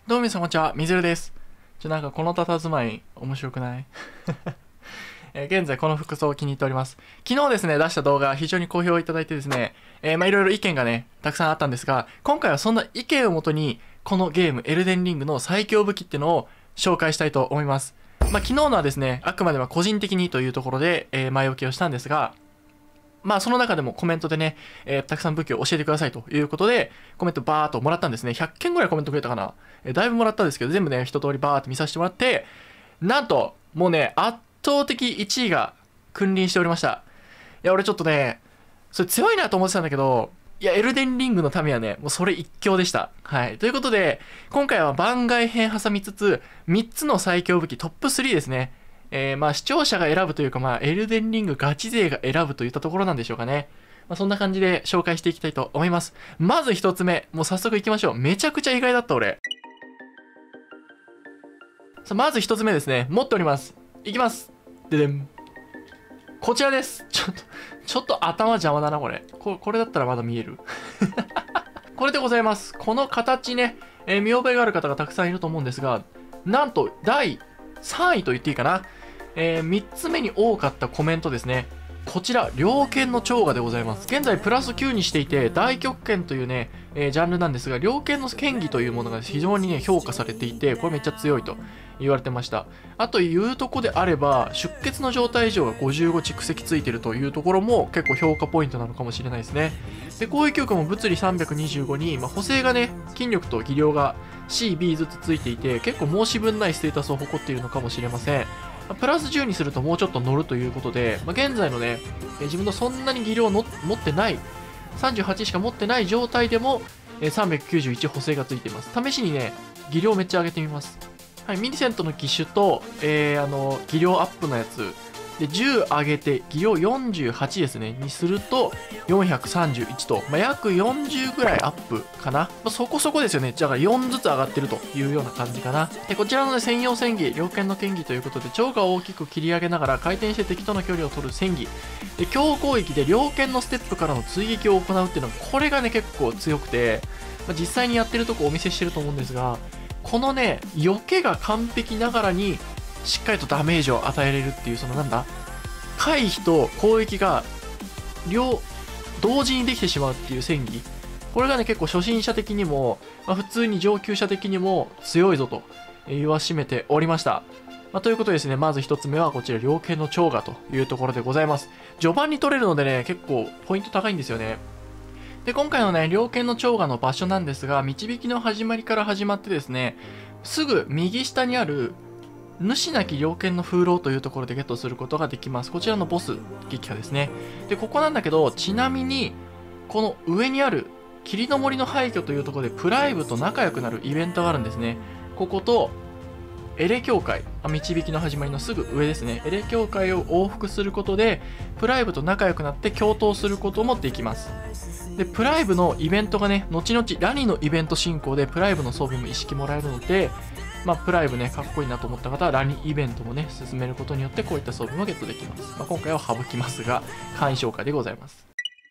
どうも皆さんこんにちは、みずるです。なんかこの佇まい面白くない現在この服装を気に入っております。昨日ですね、出した動画非常に好評いただいてですね、いろいろ意見がね、たくさんあったんですが、今回はそんな意見をもとに、このゲーム、エルデンリングの最強武器っていうのを紹介したいと思います。昨日のはですね、あくまでも個人的にというところで、前置きをしたんですが、その中でもコメントでね、たくさん武器を教えてくださいということで、コメントバーっともらったんですね。100件ぐらいコメントくれたかな。だいぶもらったんですけど、全部ね、一通りバーって見させてもらって、なんと、もうね、圧倒的1位が君臨しておりました。いや、俺ちょっとね、それ強いなと思ってたんだけど、いや、エルデンリングの民はね、もうそれ一強でした。はい。ということで、今回は番外編挟みつつ、3つの最強武器トップ3ですね。視聴者が選ぶというか、エルデンリングガチ勢が選ぶといったところなんでしょうかね。そんな感じで紹介していきたいと思います。まず一つ目、もう早速行きましょう。めちゃくちゃ意外だった俺。さあ、まず一つ目ですね。持っております。いきます。ででん。こちらです。ちょっと頭邪魔だな、これ。これだったらまだ見える。これでございます。この形ね、見覚えがある方がたくさんいると思うんですが、なんと第3位と言っていいかな。3つ目に多かったコメントですね。こちら、猟犬の蝶賀でございます。現在プラス9にしていて、大極拳というね、ジャンルなんですが、猟犬の剣技というものが非常にね、評価されていて、これめっちゃ強いと言われてました。あというとこであれば、出血の状態以上が55蓄積ついてるというところも結構評価ポイントなのかもしれないですね。で、攻撃力も物理325に、補正がね、筋力と技量が C、B ずつついていて、結構申し分ないステータスを誇っているのかもしれません。プラス10にするともうちょっと乗るということで、現在のね、自分のそんなに技量の持ってない、38しか持ってない状態でも、391補正がついています。試しにね、技量めっちゃ上げてみます。はい、ミリセントの機種と、技量アップのやつ、で、10上げて、技量48ですね、にすると、431と、約40ぐらいアップかな。そこそこですよね。だから4ずつ上がってるというような感じかな。で、こちらの、ね、専用戦技、猟犬の剣技ということで、蝶が大きく切り上げながら回転して敵との距離を取る戦技。で、強攻撃で猟犬のステップからの追撃を行うっていうのは、これがね、結構強くて、実際にやってるとこお見せしてると思うんですが、このね、避けが完璧ながらに、しっかりとダメージを与えれるっていう、そのなんだ回避と攻撃が同時にできてしまうっていう戦技。これがね、結構初心者的にも、普通に上級者的にも強いぞと言わしめておりました。ということでですね、まず一つ目はこちら、猟犬の蝶賀というところでございます。序盤に取れるのでね、結構ポイント高いんですよね。で、今回のね、猟犬の蝶賀の場所なんですが、導きの始まりから始まってですね、すぐ右下にある主なき猟犬の風浪というところでゲットすることができます。こちらのボス撃破ですね。で、ここなんだけど、ちなみに、この上にある霧の森の廃墟というところでプライブと仲良くなるイベントがあるんですね。ここと、エレ教会、導きの始まりのすぐ上ですね。エレ教会を往復することで、プライブと仲良くなって共闘することもできます。で、プライブのイベントがね、後々ラニのイベント進行でプライブの装備も意識もらえるので、プライブね、かっこいいなと思った方は、ラニイベントもね、進めることによって、こういった装備もゲットできます。今回は省きますが、簡易紹介でございます。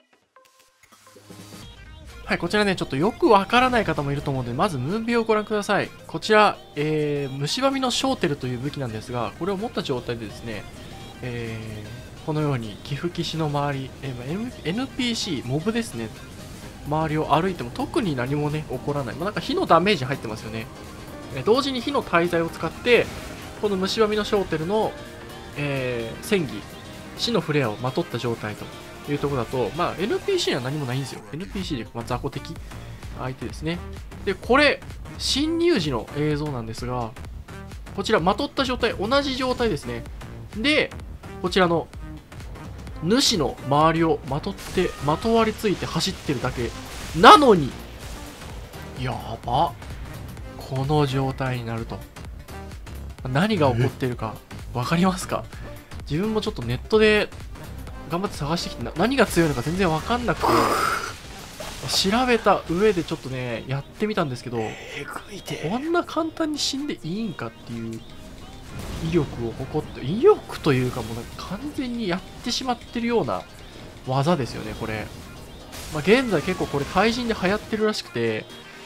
はい、こちらね、ちょっとよくわからない方もいると思うので、まずムービーをご覧ください。こちら、虫歯みのショーテルという武器なんですが、これを持った状態でですね、このように、寄付騎士の周り、NPC、モブですね、周りを歩いても特に何もね、起こらない。なんか火のダメージ入ってますよね。同時に火の滞在を使ってこの虫歯みのショーテルの、戦技死のフレアをまとった状態というところだと、NPC には何もないんですよ。 NPC で雑魚的相手ですね。でこれ侵入時の映像なんですが、こちらまとった状態、同じ状態ですね。でこちらの主の周りをまとわりついて走ってるだけなのに、やば、この状態になると何が起こっているか分かりますか？自分もちょっとネットで頑張って探してきて、何が強いのか全然分かんなくて調べた上でちょっとねやってみたんですけど、こんな簡単に死んでいいんかっていう威力を誇って、威力というかもうなんか完全にやってしまってるような技ですよねこれ。現在結構これ対人で流行ってるらしくて、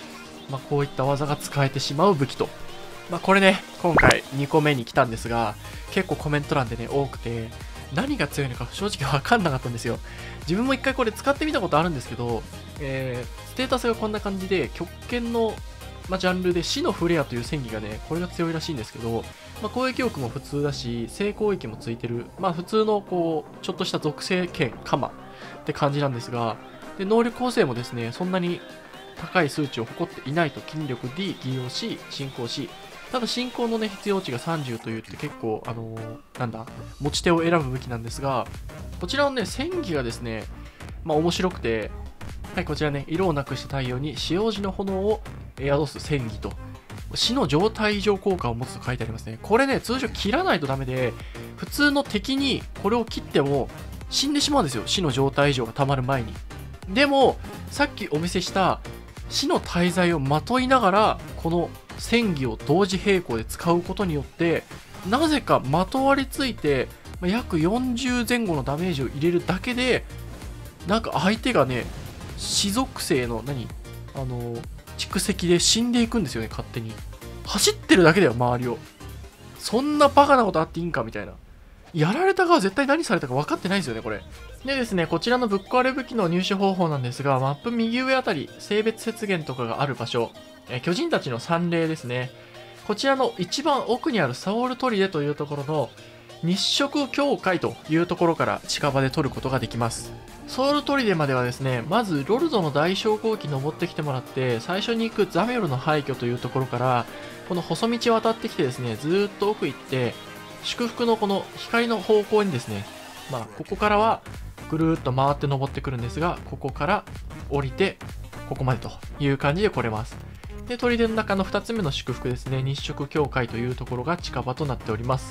まあ、こういった技が使えてしまう武器と。まあ、これね、今回2個目に来たんですが、結構コメント欄でね、多くて、何が強いのか正直わかんなかったんですよ。自分も一回これ使ってみたことあるんですけど、ステータスがこんな感じで、極限の、まあ、ジャンルで死のフレアという戦技がね、これが強いらしいんですけど、まあ、攻撃力も普通だし、正攻撃もついてる、まあ普通のこう、ちょっとした属性剣、カマって感じなんですが、で能力構成もですね、そんなに高い数値を誇っていないと、筋力 D、技能 C、進行 C。ただ進行のね、必要値が30といって結構、なんだ、持ち手を選ぶ武器なんですが、こちらのね、戦技がですね、まあ面白くて、はい、こちらね、色をなくした太陽に使用時の炎を宿す戦技と、死の状態異常効果を持つと書いてありますね。これね、通常切らないとダメで、普通の敵にこれを切っても死んでしまうんですよ。死の状態異常が溜まる前に。でも、さっきお見せした死の滞在をまといながら、この戦技を同時並行で使うことによって、なぜかまとわりついて、約40前後のダメージを入れるだけで、なんか相手がね、死属性の蓄積で死んでいくんですよね、勝手に。走ってるだけだよ、周りを。そんなバカなことあっていいんかみたいな。やられた側絶対何されたか分かってないですよね、これ。でですね、こちらのぶっ壊れ武器の入手方法なんですが、マップ右上あたり、性別雪原とかがある場所、巨人たちの山霊ですね。こちらの一番奥にあるソウル砦というところの日食境界というところから近場で取ることができます。ソウル砦まではですね、まずロルドの大昇降機登ってきてもらって、最初に行くザメオルの廃墟というところから、この細道を渡ってきてですね、ずーっと奥行って、祝福のこの光の方向にですね、まあ、ここからはぐるーっと回って登ってくるんですが、ここから降りて、ここまでという感じで来れます。で、砦の中の2つ目の祝福ですね、日食境界というところが近場となっております。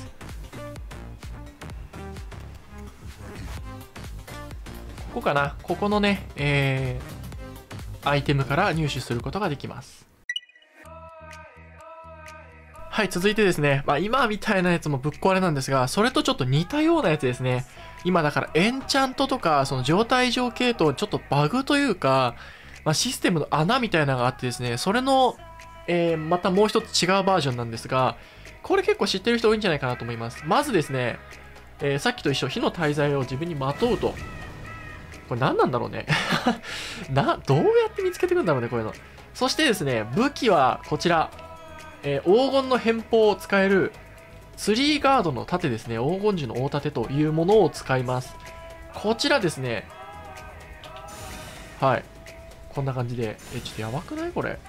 ここかな、ここのね、アイテムから入手することができます。はい、続いてですね、まあ今みたいなやつもぶっ壊れなんですが、それとちょっと似たようなやつですね。今だからエンチャントとか、その状態異常系統、ちょっとバグというか、まあ、システムの穴みたいなのがあってですね、それの、またもう一つ違うバージョンなんですが、これ結構知ってる人多いんじゃないかなと思います。まずですね、さっきと一緒、火の滞在を自分にまとうと。これ何なんだろうね。どうやって見つけてくんだろうね、こういうの。そしてですね、武器はこちら。黄金の偏方を使えるツリーガードの盾ですね。黄金樹の大盾というものを使います。こちらですね。はい。こんな感じで。ちょっとやばくないこれ。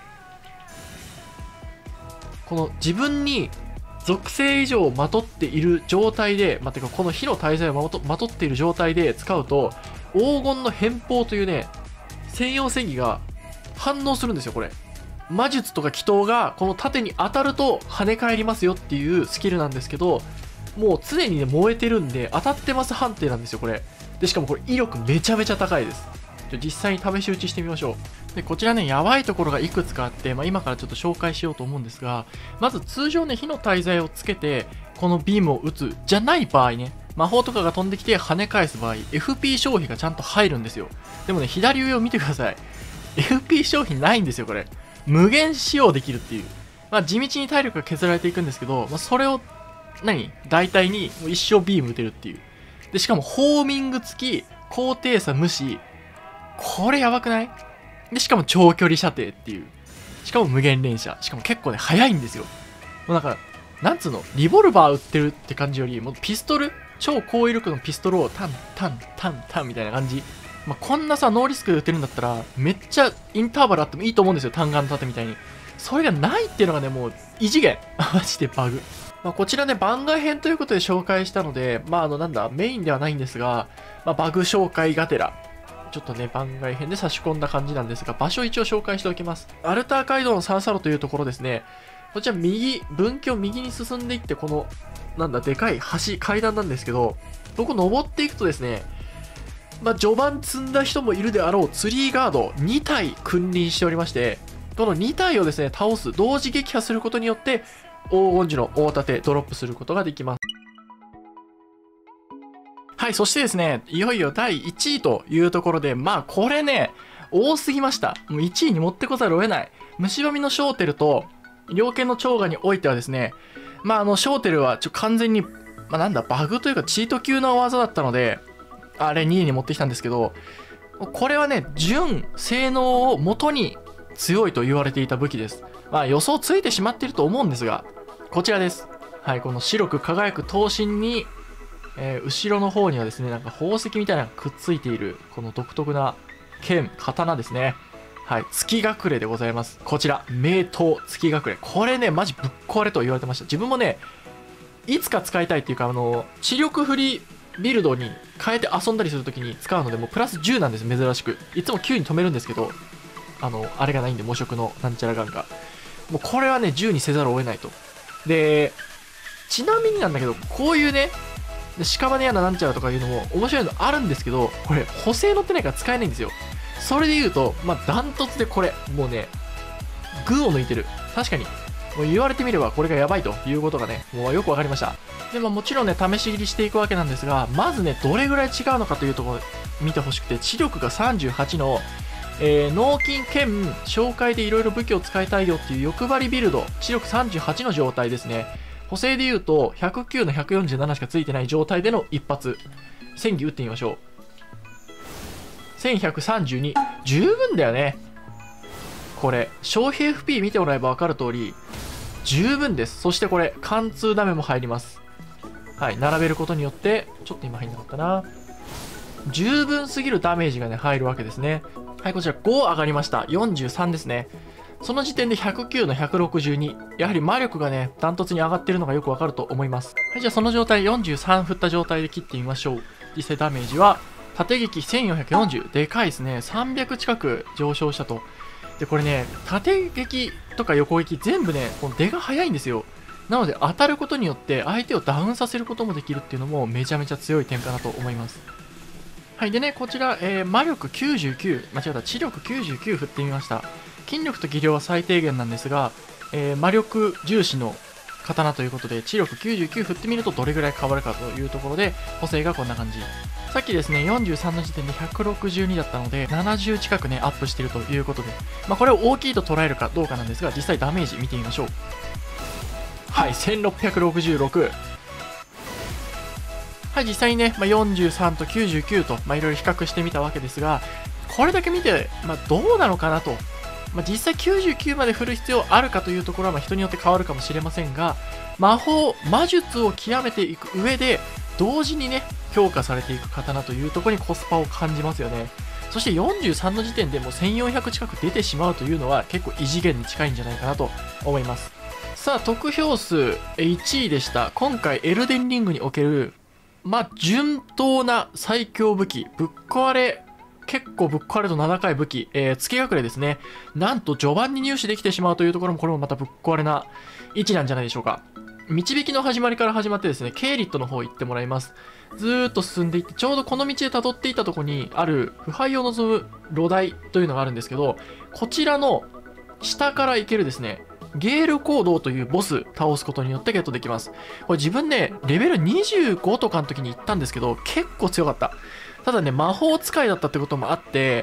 この自分に属性以上をまとっている状態で、てかこの火の滞在をまとっている状態で使うと、黄金の偏方というね、専用戦技が反応するんですよ、これ。魔術とか祈祷がこの盾に当たると跳ね返りますよっていうスキルなんですけど、もう常にね、燃えてるんで当たってます判定なんですよ、これ。で、しかもこれ威力めちゃめちゃ高いです。実際に試し打ちしてみましょう。で、こちらね、やばいところがいくつかあって、今からちょっと紹介しようと思うんですが、まず通常ね、火の滞在をつけて、このビームを撃つじゃない場合ね、魔法とかが飛んできて跳ね返す場合、FP 消費がちゃんと入るんですよ。でもね、左上を見てください。FP 消費ないんですよ、これ。無限使用できるっていう。地道に体力が削られていくんですけど、それを、大体にもう一生ビーム打てるっていう。で、しかも、ホーミング付き、高低差無視。これやばくない？で、しかも長距離射程っていう。しかも無限連射。しかも結構ね、速いんですよ。もうなんつうの、リボルバー撃ってるって感じより、もうピストル、超高威力のピストルをタン、タン、タン、タンみたいな感じ。こんなさ、ノーリスクで撃てるんだったら、めっちゃインターバルあってもいいと思うんですよ、単眼の盾みたいに。それがないっていうのがね、もう異次元。マジでバグ。こちらね、番外編ということで紹介したので、メインではないんですが、バグ紹介がてら、ちょっとね、番外編で差し込んだ感じなんですが、場所一応紹介しておきます。アルター街道の三叉路というところですね。こちら分岐を右に進んでいって、この、でかい橋、階段なんですけど、ここ登っていくとですね、序盤積んだ人もいるであろうツリーガード2体君臨しておりまして、この2体をですね、倒す、同時撃破することによって、黄金樹の大盾ドロップすることができます。はい、そしてですね、いよいよ第1位というところで、これね、多すぎました。もう1位に持ってこざるを得ない。 虫歯みのショーテルと猟犬のチョウガにおいてはですね、ショーテルは完全に、バグというかチート級の技だったので、あれ2位に持ってきたんですけど、これはね、純性能を元に強いと言われていた武器です。予想ついてしまっていると思うんですが、こちらです。はい、この白く輝く刀身に、後ろの方にはですね、なんか宝石みたいなのがくっついている、この独特な剣、刀ですね。はい、月隠れでございます。こちら、名刀月隠れ。これね、マジぶっ壊れと言われてました。自分もね、いつか使いたいっていうか、知力振りビルドに変えて遊んだりするときに使うので、もうプラス10なんです、珍しく。いつも9に止めるんですけど、あれがないんで、模色のなんちゃらガンが。もうこれはね、10にせざるを得ないと。で、ちなみになんだけど、こういうね、屍やなんちゃらとかいうのも面白いのあるんですけど、これ補正乗ってないから使えないんですよ。それで言うと、ダントツでこれ、もうね、群を抜いてる。確かに。もう言われてみればこれがやばいということがね、もうよくわかりました。で、もちろんね、試し切りしていくわけなんですが、まずね、どれぐらい違うのかというところ見てほしくて、知力が38の、脳筋兼紹介でいろいろ武器を使いたいよっていう欲張りビルド、知力38の状態ですね。補正で言うと、109の147しかついてない状態での一発。戦技打ってみましょう。1132。十分だよね。これ、消費 FP 見てもらえば分かる通り、十分です。そしてこれ、貫通ダメも入ります。はい、並べることによって、ちょっと今入んなかったな。十分すぎるダメージがね、入るわけですね。はい、こちら5上がりました。43ですね。その時点で109の162。やはり魔力がね、ダントツに上がってるのがよくわかると思います。はい、じゃあその状態、43振った状態で切ってみましょう。実際ダメージは、縦撃1440。でかいですね。300近く上昇したと。で、これね、縦撃とか横撃全部ね、この出が早いんですよ。なので当たることによって相手をダウンさせることもできるっていうのもめちゃめちゃ強い点かなと思います。はい。でね、こちら、魔力99、間違えた、知力99振ってみました。筋力と技量は最低限なんですが、魔力重視の刀ということで、知力99振ってみるとどれぐらい変わるかというところで、補正がこんな感じ。さっきですね、43の時点で162だったので、70近くね、アップしているということで、これを大きいと捉えるかどうかなんですが、実際ダメージ見てみましょう。はい、1666。はい、実際にね、43と99と、いろいろ比較してみたわけですが、これだけ見て、どうなのかなと。実際99まで振る必要あるかというところは、人によって変わるかもしれませんが、魔術を極めていく上で、同時にね、評価されていく刀というところにコスパを感じますよね。そして43の時点でもう1400近く出てしまうというのは結構異次元に近いんじゃないかなと思います。さあ、得票数1位でした。今回エルデンリングにおける、順当な最強武器、結構ぶっ壊れと7回武器、月隠れですね。なんと序盤に入手できてしまうというところも、これもまたぶっ壊れな位置なんじゃないでしょうか。導きの始まりから始まってですね、ケイリットの方行ってもらいます。ずーっと進んでいって、ちょうどこの道で辿っていったところにある腐敗を望む炉台というのがあるんですけど、こちらの下から行けるですね、ゲールコードというボス倒すことによってゲットできます。これ自分ね、レベル25とかの時に行ったんですけど、結構強かった。ただね、魔法使いだったってこともあって、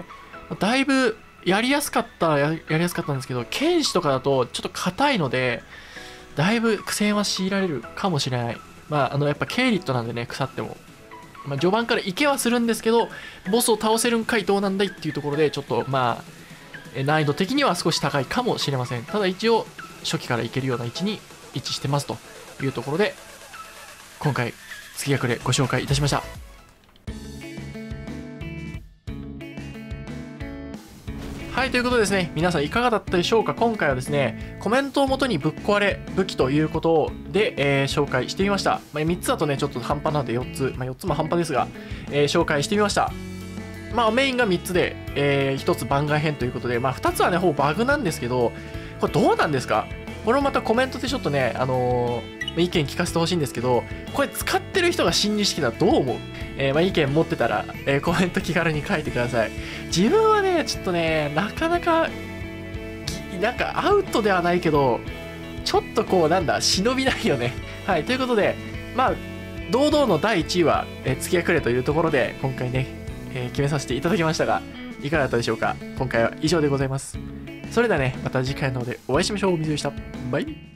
だいぶやりやすかったんですけど、剣士とかだとちょっと硬いので、だいぶ苦戦は強いられるかもしれない。やっぱケイリットなんでね、腐っても。序盤から行けはするんですけど、ボスを倒せるんかいどうなんだいっていうところで、ちょっと難易度的には少し高いかもしれません。ただ一応、初期から行けるような位置に位置してますというところで、今回、月隠れご紹介いたしました。はい、ということでですね、皆さんいかがだったでしょうか。今回はですね、コメントをもとにぶっ壊れ武器ということで、紹介してみました。3つだとね、ちょっと半端なので4つ、4つも半端ですが、紹介してみました。メインが3つで、1つ番外編ということで、2つはね、ほぼバグなんですけど、これどうなんですか？これをまたコメントでちょっとね、意見聞かせてほしいんですけど、これ使ってる人が新認識だとどう思う？意見持ってたら、コメント気軽に書いてください。自分はね、ちょっとね、なかなか、なんかアウトではないけど、ちょっとこう、忍びないよね。はい、ということで、堂々の第1位は、月隠れというところで、今回ね、決めさせていただきましたが、いかがだったでしょうか。今回は以上でございます。 それではね、また次回の方でお会いしましょう。水でした。バイ。